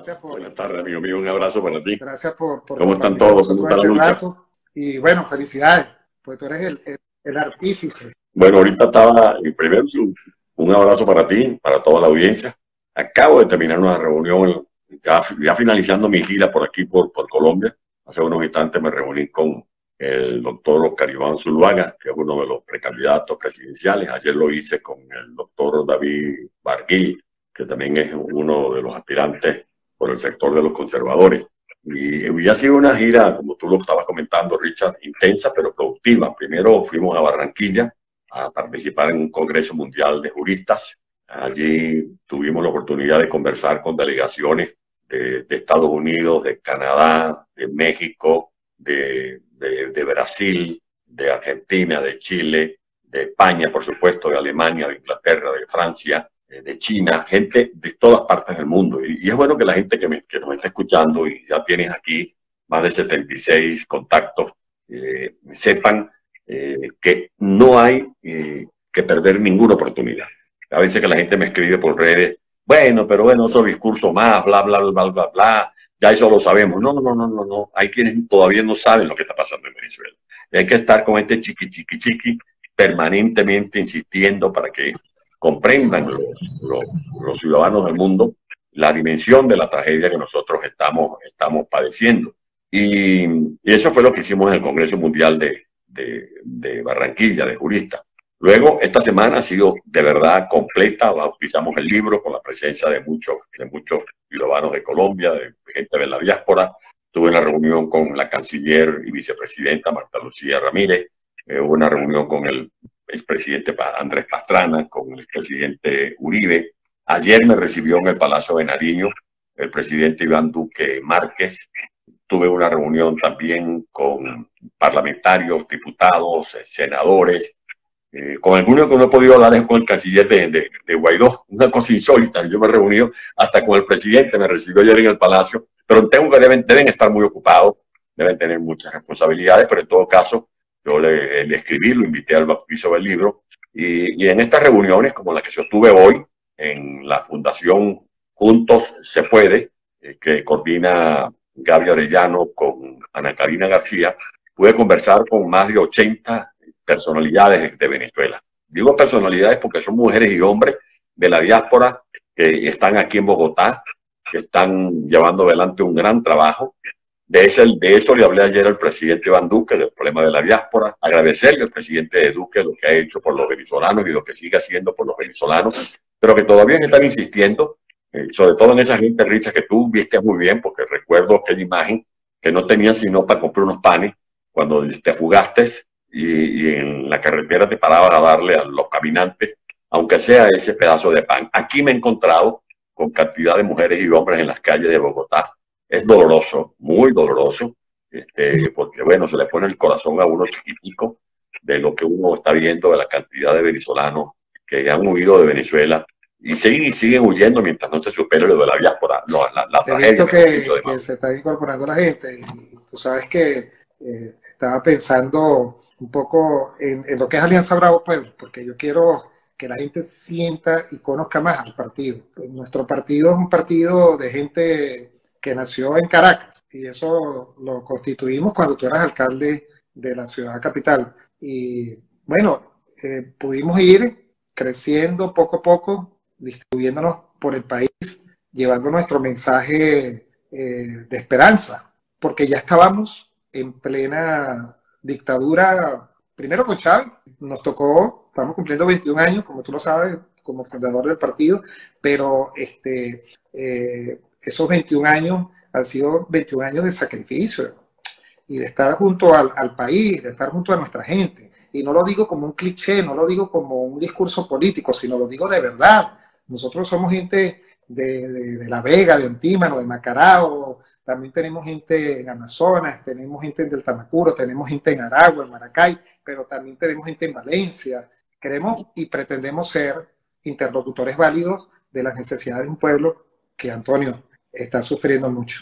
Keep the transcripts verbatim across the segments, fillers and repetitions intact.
Gracias por, Buenas tardes, amigo mío. Un abrazo para ti. gracias por, por ¿Cómo están compartir con todos? ¿Cómo nosotros está la este lucha? rato. Y bueno, felicidades, pues tú eres el, el, el artífice. Bueno, ahorita estaba, y primero un, un abrazo para ti, para toda la audiencia. Acabo de terminar una reunión, ya, ya finalizando mi gira por aquí, por, por Colombia. Hace unos instantes me reuní con el doctor Oscar Iván Zuluaga, que es uno de los precandidatos presidenciales. Ayer lo hice con el doctor David Barguil, que también es uno de los aspirantes por el sector de los conservadores. Y, y ha sido una gira, como tú lo estabas comentando, Richard, intensa pero productiva. Primero fuimos a Barranquilla a participar en un Congreso Mundial de Juristas. Allí tuvimos la oportunidad de conversar con delegaciones de, de Estados Unidos, de Canadá, de México, de, de, de Brasil, de Argentina, de Chile, de España, por supuesto, de Alemania, de Inglaterra, de Francia, de China, gente de todas partes del mundo. Y, y es bueno que la gente que, me, que nos está escuchando, y ya tienes aquí más de setenta y seis contactos, eh, sepan eh, que no hay eh, que perder ninguna oportunidad. A veces que la gente me escribe por redes, bueno, pero bueno, otro discurso más, bla, bla, bla, bla, bla, bla, ya eso lo sabemos. No, no, no, no, no, no. Hay quienes todavía no saben lo que está pasando en Venezuela. Y hay que estar con este chiqui, chiqui, chiqui, permanentemente insistiendo para que comprendan los, los, los ciudadanos del mundo la dimensión de la tragedia que nosotros estamos, estamos padeciendo. Y, y eso fue lo que hicimos en el Congreso Mundial de, de, de Barranquilla, de juristas. Luego, esta semana ha sido de verdad completa. Bautizamos el libro con la presencia de muchos, de muchos ciudadanos de Colombia, de gente de la diáspora. Tuve una reunión con la canciller y vicepresidenta Marta Lucía Ramírez. Eh, hubo una reunión con el expresidente Andrés Pastrana, con el expresidente Uribe. Ayer me recibió en el Palacio de Nariño el presidente Iván Duque Márquez. Tuve una reunión también con parlamentarios, diputados, senadores. Eh, con el único que no he podido hablar es con el canciller de, de, de Guaidó, una cosa insólita. Yo me he reunido hasta con el presidente, me recibió ayer en el Palacio, pero tengo que deben, deben estar muy ocupados, deben tener muchas responsabilidades, pero en todo caso yo le, le escribí, lo invité al bautizo del libro, y, y en estas reuniones, como la que yo tuve hoy, en la Fundación Juntos Se Puede, eh, que coordina Gaby Arellano con Ana Karina García, pude conversar con más de ochenta personalidades de Venezuela. Digo personalidades porque son mujeres y hombres de la diáspora que están aquí en Bogotá, que están llevando adelante un gran trabajo. De, ese, de eso le hablé ayer al presidente Iván Duque, del problema de la diáspora. Agradecerle al presidente de Duque lo que ha hecho por los venezolanos y lo que sigue haciendo por los venezolanos, pero que todavía están insistiendo, eh, sobre todo en esa gente rica que tú viste muy bien, porque recuerdo aquella imagen que no tenían sino para comprar unos panes cuando te fugaste y, y en la carretera te parabas a darle a los caminantes, aunque sea ese pedazo de pan. Aquí me he encontrado con cantidad de mujeres y hombres en las calles de Bogotá. Es doloroso, muy doloroso, este, porque bueno, se le pone el corazón a uno chiquitico de lo que uno está viendo, de la cantidad de venezolanos que han huido de Venezuela y siguen, siguen huyendo mientras no se supere lo de la diáspora, no, la, la He tragedia. visto que, que se está incorporando la gente, y tú sabes que eh, estaba pensando un poco en, en lo que es Alianza Bravo Pueblo, porque yo quiero que la gente sienta y conozca más al partido. Nuestro partido es un partido de gente que nació en Caracas, y eso lo constituimos cuando tú eras alcalde de la ciudad capital. Y bueno, eh, pudimos ir creciendo poco a poco, distribuyéndonos por el país, llevando nuestro mensaje eh, de esperanza, porque ya estábamos en plena dictadura, primero con Chávez. Nos tocó, estamos cumpliendo veintiún años, como tú lo sabes, como fundador del partido, pero este, eh, esos veintiún años han sido veintiún años de sacrificio y de estar junto al, al país, de estar junto a nuestra gente. Y no lo digo como un cliché, no lo digo como un discurso político, sino lo digo de verdad. Nosotros somos gente de, de, de La Vega, de Antímano, de Macarao, también tenemos gente en Amazonas, tenemos gente en Deltamacuro, tenemos gente en Aragua, en Maracay, pero también tenemos gente en Valencia. Queremos y pretendemos ser interlocutores válidos de las necesidades de un pueblo que, Antonio, está sufriendo mucho.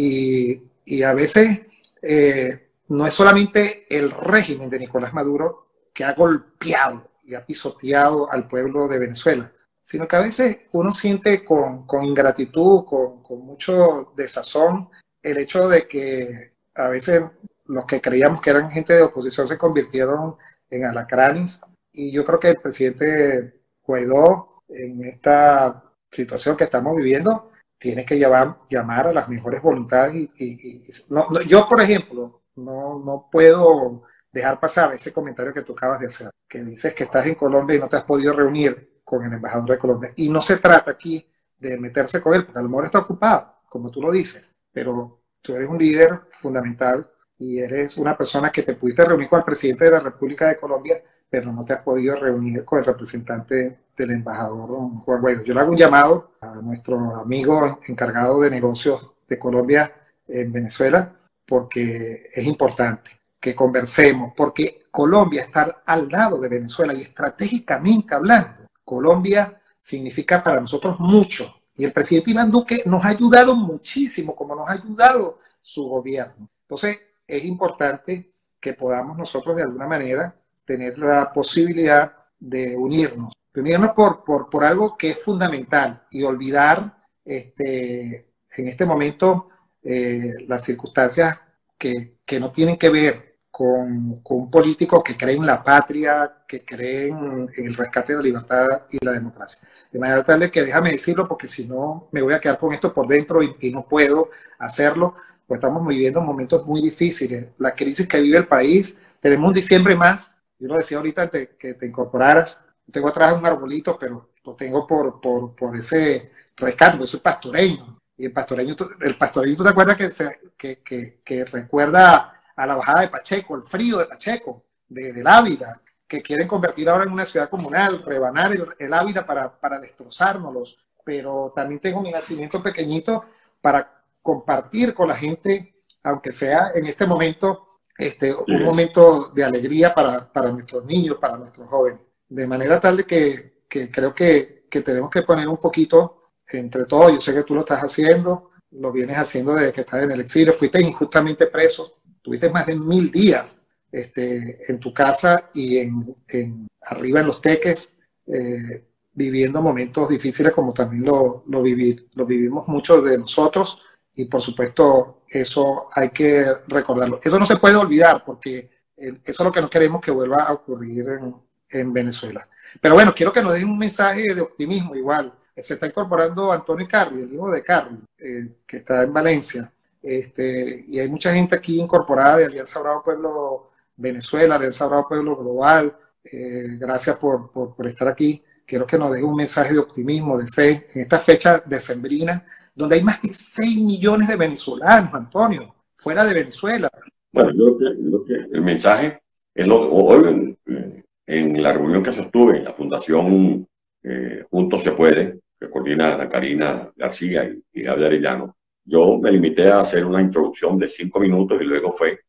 Y, y a veces eh, no es solamente el régimen de Nicolás Maduro que ha golpeado y ha pisoteado al pueblo de Venezuela, sino que a veces uno siente con, con ingratitud, con, con mucho desazón, el hecho de que a veces los que creíamos que eran gente de oposición se convirtieron en alacranes, y yo creo que el presidente Guaidó, en esta situación que estamos viviendo, tiene que llamar, llamar a las mejores voluntades. Y, y, y no, no, yo, por ejemplo, no, no puedo dejar pasar ese comentario que tú acabas de hacer, que dices que estás en Colombia y no te has podido reunir con el embajador de Colombia. Y no se trata aquí de meterse con él, porque a lo mejor está ocupado, como tú lo dices, pero tú eres un líder fundamental y eres una persona que te pudiste reunir con el presidente de la República de Colombia, pero no te has podido reunir con el representante del embajador Juan Guaidó. Yo le hago un llamado a nuestro amigo encargado de negocios de Colombia en Venezuela, porque es importante que conversemos, porque Colombia está al lado de Venezuela y estratégicamente hablando, Colombia significa para nosotros mucho. Y el presidente Iván Duque nos ha ayudado muchísimo, como nos ha ayudado su gobierno. Entonces, es importante que podamos nosotros de alguna manera tener la posibilidad de unirnos, de unirnos por, por, por algo que es fundamental y olvidar este, en este momento eh, las circunstancias que, que no tienen que ver con, con un político que cree en la patria, que cree en, en el rescate de la libertad y la democracia. De manera tal de que déjame decirlo, porque si no me voy a quedar con esto por dentro y, y no puedo hacerlo, pues estamos viviendo momentos muy difíciles. La crisis que vive el país, tenemos un diciembre más. Yo lo decía ahorita antes que te incorporaras, tengo atrás un arbolito, pero lo tengo por, por, por ese rescate, porque soy pastoreño. Y el pastoreño, el pastoreño, ¿tú te acuerdas que, se, que, que, que recuerda a la bajada de Pacheco, el frío de Pacheco, de, del Ávila, que quieren convertir ahora en una ciudad comunal, rebanar el, el Ávila para, para destrozárnoslos? Pero también tengo mi nacimiento pequeñito para compartir con la gente, aunque sea en este momento, Este, un momento de alegría para, para nuestros niños, para nuestros jóvenes. De manera tal de que, que creo que, que tenemos que poner un poquito entre todos. Yo sé que tú lo estás haciendo, lo vienes haciendo desde que estás en el exilio. Fuiste injustamente preso, tuviste más de mil días este, en tu casa y en, en, arriba en Los Teques, eh, viviendo momentos difíciles como también lo, lo, viví, lo vivimos muchos de nosotros. Y por supuesto, eso hay que recordarlo. Eso no se puede olvidar, porque eso es lo que no queremos que vuelva a ocurrir en, en Venezuela. Pero bueno, quiero que nos den un mensaje de optimismo igual. Se está incorporando Antonio Carri, el hijo de Carri, eh, que está en Valencia. Este, y hay mucha gente aquí incorporada de Alianza Bravo Pueblo Venezuela, Alianza Bravo Pueblo Global. Eh, gracias por, por, por estar aquí. Quiero que nos den un mensaje de optimismo, de fe, en esta fecha decembrina, donde hay más de seis millones de venezolanos, Antonio, fuera de Venezuela. Bueno, yo creo que, yo creo que el mensaje es lo hoy en, en la reunión que sostuve en la Fundación eh, Juntos se Puede, que coordina Ana Karina García y, y Gabriel Arellano, yo me limité a hacer una introducción de cinco minutos y luego fue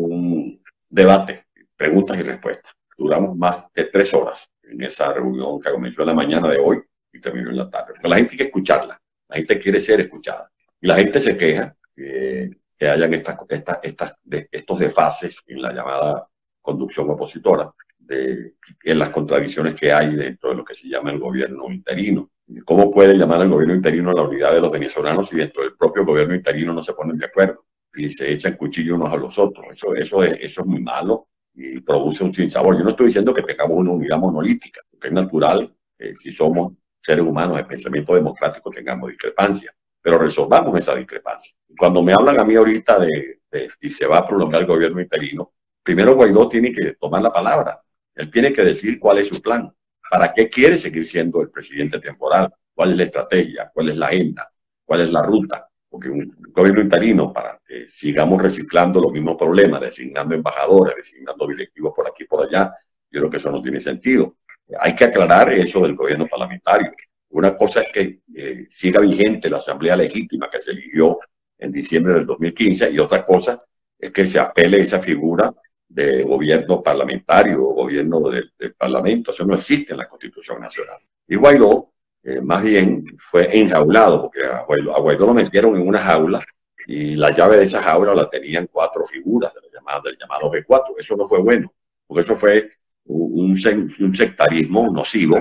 un debate, preguntas y respuestas. Duramos más de tres horas en esa reunión que comenzó en la mañana de hoy y terminó en la tarde. Pero la gente hay que escucharla. La gente quiere ser escuchada. Y la gente se queja eh, que hayan estas, estas, estas, de, estos desfases en la llamada conducción opositora, de, en las contradicciones que hay dentro de lo que se llama el gobierno interino. ¿Cómo puede llamar al gobierno interino a la unidad de los venezolanos si dentro del propio gobierno interino no se ponen de acuerdo y se echan cuchillos unos a los otros? Eso, eso, es, eso es muy malo y produce un sinsabor. Yo no estoy diciendo que tengamos una unidad monolítica, porque es natural, eh, si somos seres humanos de pensamiento democrático, tengamos discrepancias, pero resolvamos esa discrepancia. Cuando me hablan a mí ahorita de, de si se va a prolongar el gobierno interino, primero Guaidó tiene que tomar la palabra. Él tiene que decir cuál es su plan, para qué quiere seguir siendo el presidente temporal, cuál es la estrategia, cuál es la agenda, cuál es la ruta. Porque un gobierno interino, para que sigamos reciclando los mismos problemas, designando embajadores, designando directivos por aquí y por allá, yo creo que eso no tiene sentido. Hay que aclarar eso del gobierno parlamentario. Una cosa es que eh, siga vigente la asamblea legítima que se eligió en diciembre del dos mil quince y otra cosa es que se apele esa figura de gobierno parlamentario o gobierno del, del parlamento. Eso no existe en la Constitución Nacional. Y Guaidó, eh, más bien, fue enjaulado, porque a Guaidó, a Guaidó lo metieron en una jaula y la llave de esa jaula la tenían cuatro figuras de la llamada, del llamado G cuatro. Eso no fue bueno, porque eso fue un, un sectarismo nocivo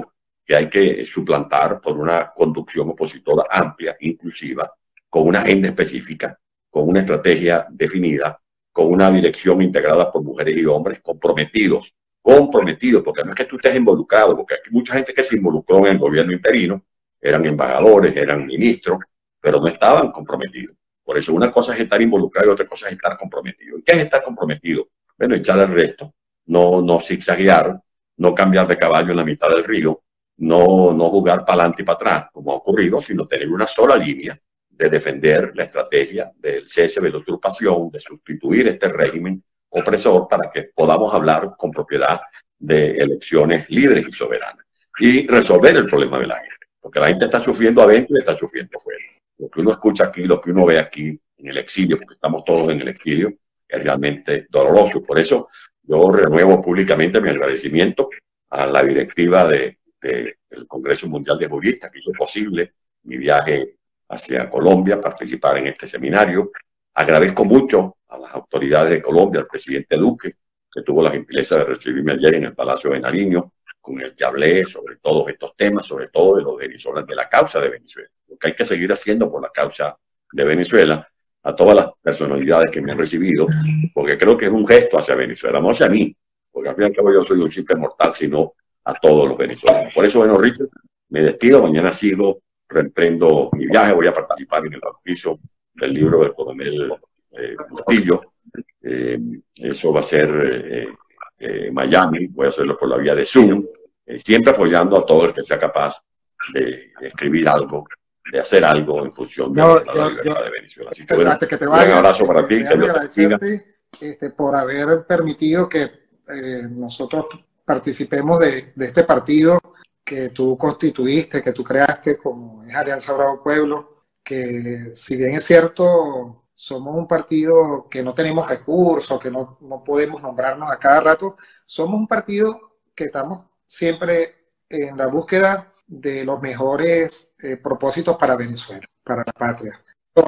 que hay que suplantar por una conducción opositora amplia, inclusiva, con una agenda específica, con una estrategia definida, con una dirección integrada por mujeres y hombres comprometidos, comprometidos, porque no es que tú estés involucrado, porque hay mucha gente que se involucró en el gobierno interino, eran embajadores, eran ministros, pero no estaban comprometidos. Por eso una cosa es estar involucrado y otra cosa es estar comprometido. ¿Y qué es estar comprometido? Bueno, echar el resto, no, no zigzaguear, no cambiar de caballo en la mitad del río, no, no jugar para adelante y para atrás, como ha ocurrido, sino tener una sola línea de defender la estrategia del cese de la usurpación, de sustituir este régimen opresor para que podamos hablar con propiedad de elecciones libres y soberanas y resolver el problema de la gente, porque la gente está sufriendo adentro y está sufriendo afuera. Lo que uno escucha aquí, lo que uno ve aquí en el exilio, porque estamos todos en el exilio, es realmente doloroso. Por eso yo renuevo públicamente mi agradecimiento a la directiva de, de, del Congreso Mundial de Juristas que hizo posible mi viaje hacia Colombia, participar en este seminario. Agradezco mucho a las autoridades de Colombia, al presidente Duque, que tuvo la gentileza de recibirme ayer en el Palacio de Nariño, con el que hablé sobre todos estos temas, sobre todo de los venezolanos, de la causa de Venezuela, lo que hay que seguir haciendo por la causa de Venezuela, a todas las personalidades que me han recibido, porque creo que es un gesto hacia Venezuela, no hacia mí, porque al fin y al cabo yo soy un simple mortal, sino a todos los venezolanos. Por eso, bueno, Richard, me despido, mañana sigo, reemprendo mi viaje, voy a participar en el bautizo del libro del coronel eh, Bustillo, eh, eso va a ser eh, eh, Miami, voy a hacerlo por la vía de Zoom, eh, siempre apoyando a todo el que sea capaz de escribir algo, de hacer algo en función de no, la yo, libertad yo, de Venezuela. Así que bueno, que te un vaya, abrazo para eh, ti, que Dios te bendiga. Este, por haber permitido que eh, nosotros participemos de, de este partido que tú constituiste, que tú creaste como es Alianza Bravo Pueblo, que si bien es cierto, somos un partido que no tenemos recursos, que no, no podemos nombrarnos a cada rato, somos un partido que estamos siempre en la búsqueda de los mejores eh, propósitos para Venezuela, para la patria.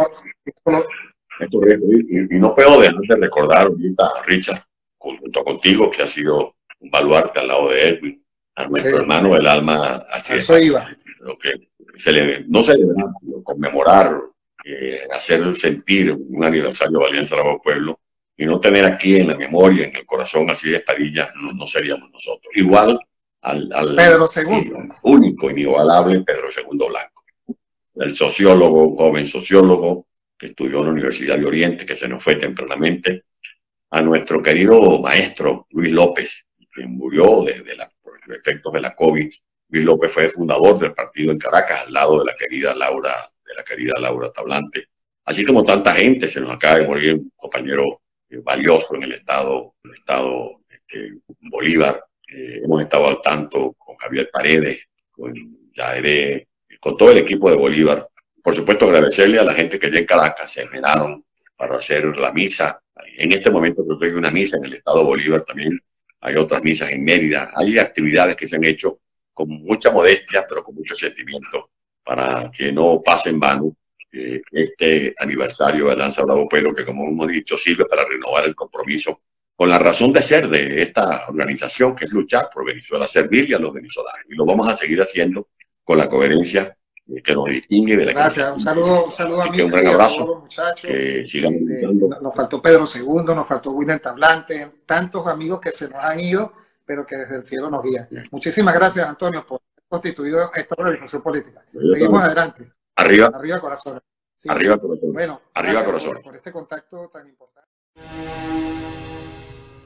Esto, y, y no puedo dejar de recordar ahorita a Richard, junto contigo, que ha sido un baluarte al lado de Edwin, a nuestro sí. hermano del alma. Así Eso iba. Lo que se le, no celebrar, sino conmemorar, eh, hacer sentir un aniversario de Alianza Bravo Pueblo, y no tener aquí en la memoria, en el corazón, así de Estadilla, no, no seríamos nosotros. Igual al, al Pedro segundo. Único, inigualable Pedro segundo Blanco, el sociólogo, un joven sociólogo que estudió en la Universidad de Oriente, que se nos fue tempranamente, a nuestro querido maestro Luis López, que murió de, de la, por los efectos de la COVID. Luis López fue fundador del partido en Caracas, al lado de la querida Laura, de la querida Laura Tablante. Así como tanta gente, se nos acaba de morir un compañero eh, valioso en el estado, el estado este, Bolívar. Eh, hemos estado al tanto con Javier Paredes, con Yairé, con todo el equipo de Bolívar. Por supuesto, agradecerle a la gente que allá en Caracas se esmeraron para hacer la misa. En este momento creo que hay una misa en el estado de Bolívar también. Hay otras misas en Mérida. Hay actividades que se han hecho con mucha modestia, pero con mucho sentimiento, para que no pase en vano eh, este aniversario de Alianza Bravo Pueblo, que como hemos dicho, sirve para renovar el compromiso con la razón de ser de esta organización, que es luchar por Venezuela, servirle a los venezolanos. Y lo vamos a seguir haciendo con la coherencia que nos distingue de la Gracias, un saludo, un saludo a mí, un gran abrazo, a todos los muchachos. Que sigan este, nos faltó Pedro segundo, nos faltó William Tablante, tantos amigos que se nos han ido, pero que desde el cielo nos guían. Bien. Muchísimas gracias, Antonio, por haber constituido esta organización política. Yo Seguimos también. adelante. Arriba. Arriba, corazón. Sí. Arriba, corazón. Bueno, arriba, corazón. Por, por este contacto tan importante.